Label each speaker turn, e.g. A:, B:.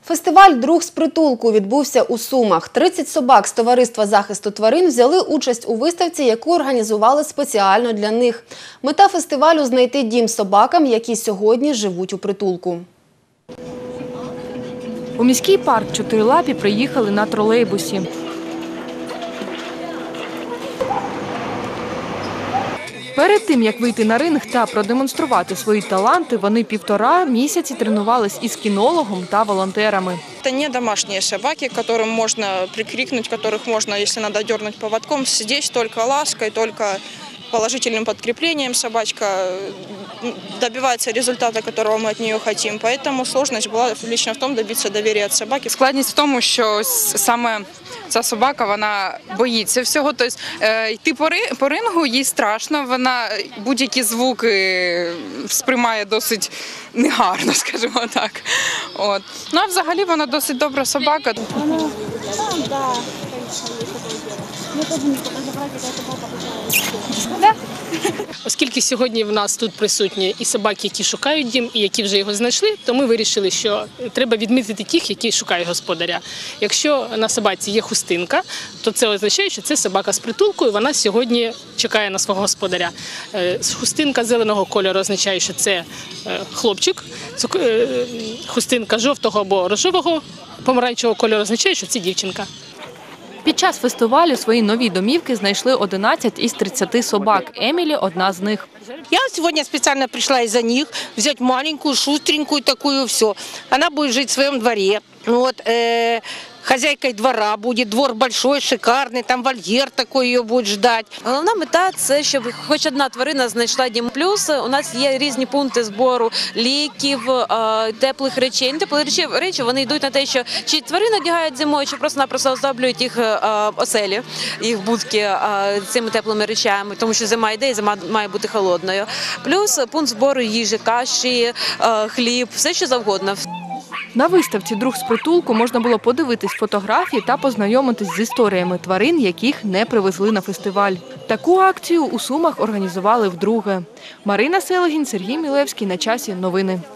A: Фестиваль «Друг з притулку» відбувся у Сумах. 30 собак з товариства захисту тварин взяли участь у виставці, яку організували спеціально для них. Мета фестивалю – знайти дім собакам, які сьогодні живуть у притулку.
B: У міський парк чотирилапі приїхали на тролейбусі. Перед тим, як вийти на ринг та продемонструвати свої таланти, вони 1,5 місяці тренувались із кінологом та волонтерами.
C: Это не домашние собаки, которым можно прикрикнуть, которых можно, если надо, дернуть поводком. Здесь только лаской, только положительным подкреплением собачка добивается результата, которого мы от нее хотим. Поэтому сложность была лично в том добиться доверия от собаки.
D: Складність в тому, що саме ця собака, вона боїться всього. Тобто йти по рингу, їй страшно, вона будь-які звуки сприймає досить негарно, скажімо так. От. Ну а взагалі вона досить добра собака.
E: Оскільки сьогодні в нас тут присутні і собаки, які шукають дім, і які вже його знайшли, то ми вирішили, що треба відмітити тих, які шукають господаря. Якщо на собаці є хустинка, то це означає, що це собака з притулку, і вона сьогодні чекає на свого господаря. Хустинка зеленого кольору означає, що це хлопчик, хустинка жовтого або рожевого, помаранчевого кольору означає, що це дівчинка.
B: Під час фестивалю свої нові домівки знайшли 11 із 30 собак. Емілі – одна з них.
F: Я сегодня специально пришла из-за них взять маленькую, шустренькую такую, все. Она будет жить в своем дворе. Вот, хозяйкой двора будет, двор большой, шикарный, там вольер такой ее будет ждать.
G: Головна мета – це, щоб хоч одна тварина знайшла дім. Плюс у нас є різні пункти збору ліків, теплих речей. Теплі речі вони йдуть на те, що чи тварини одягають зимою, чи просто-напросто оздоблюють їх оселі, їх будки цими теплими речами, тому що зима йде і зима має бути холодною. Плюс пункт збору їжі, каші, хліб, все що завгодно.
B: На виставці «Друг з притулку» можна було подивитись фотографії та познайомитись з історіями тварин, яких не привезли на фестиваль. Таку акцію у Сумах організували вдруге. Марина Селегін, Сергій Мілевський. На часі новини.